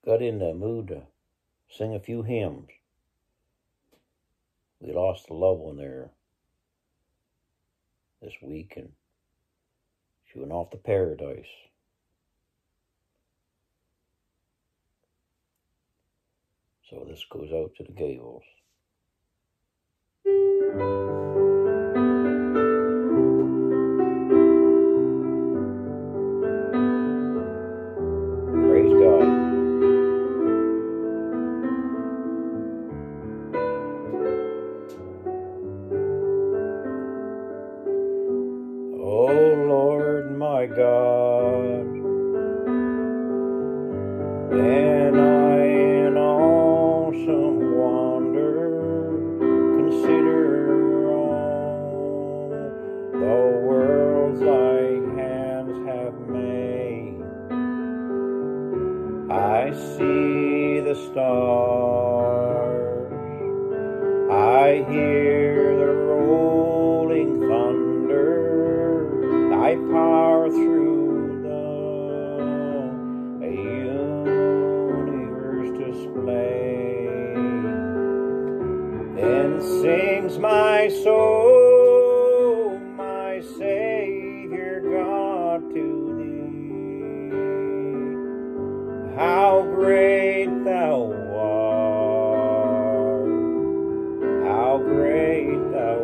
got in the mood to sing a few hymns. We lost a loved one there this week, and she went off to paradise. So this goes out to the Gales. Praise God. Oh Lord my God, and I in awesome wonder consider all the worlds thy hands have made. I see the stars, I hear the rolling thunder, thy power through the universe display. Then sings my soul, my Savior God, to thee. How great thou art, how great thou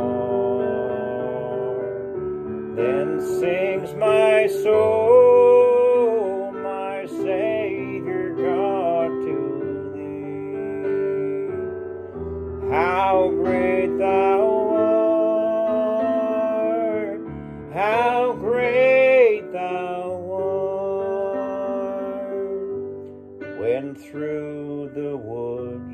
art. Then sings my soul, my Savior God, to thee. How great thou art, how great thou art. When through the woods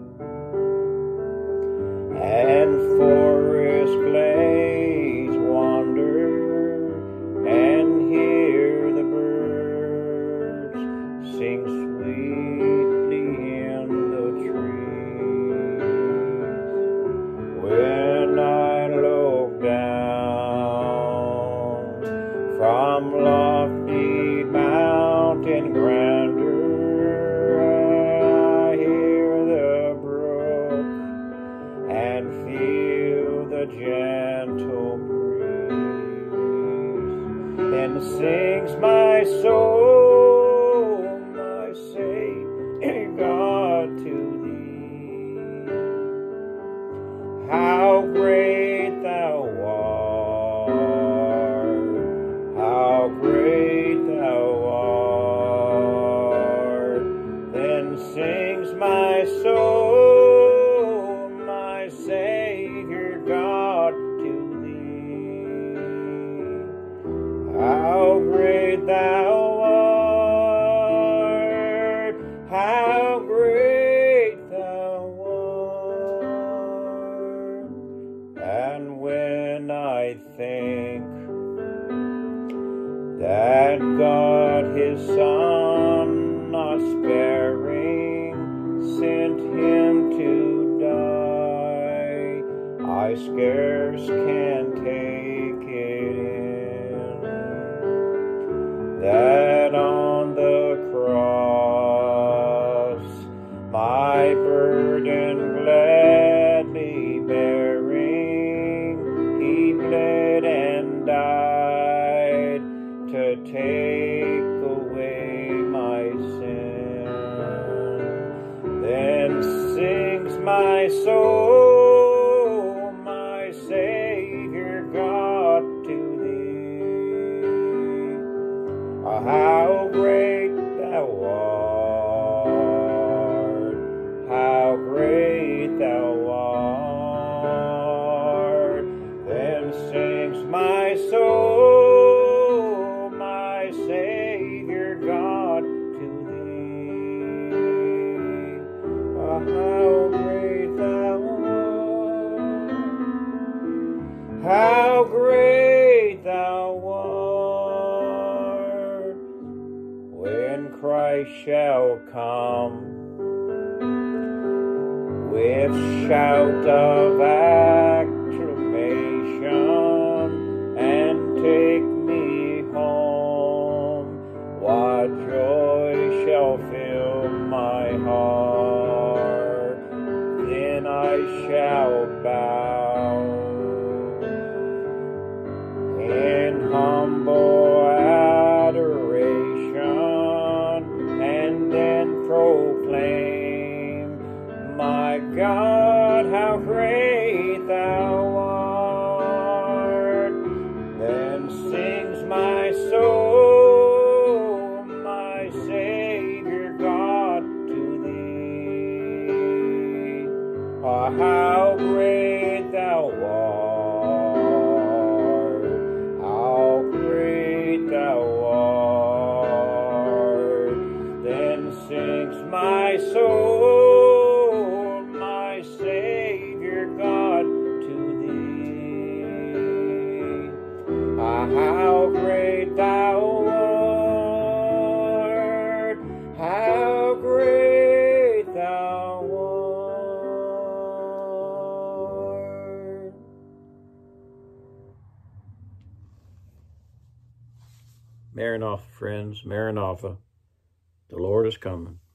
and forest glades wander, and hear the birds sing sweetly in the trees. When I look down from lofty mountain grandeur, I hear the brook and feel the gentle breeze. Then sings my soul, my Savior God, to thee. How great thou art, how great thou art. Then sings my soul, my Savior God, to thee. How great thou art, how great thou art. And when I think that God his Son, not sparing, sent him to die, I scarce can take it in, that on the cross, my burden gladly bearing, he bled and died to take away my sin. Then sings my soul, my Savior God, to thee. How great thou art, how great thou art. Then sings my soul, my Savior God, to thee. How great thou art, how great thou art. When Christ shall come with shout of acclamation and take me home, what joy shall fill shall bow in humble adoration, and then proclaim, my God, how great thou art. Then sings my soul, my Savior God, to thee. Ah, how great thou art, how great thou art. Then sings my soul, my Savior God, to thee. Ah, how great thou art, how great thou art. Maranatha, friends, Maranatha. The Lord is coming.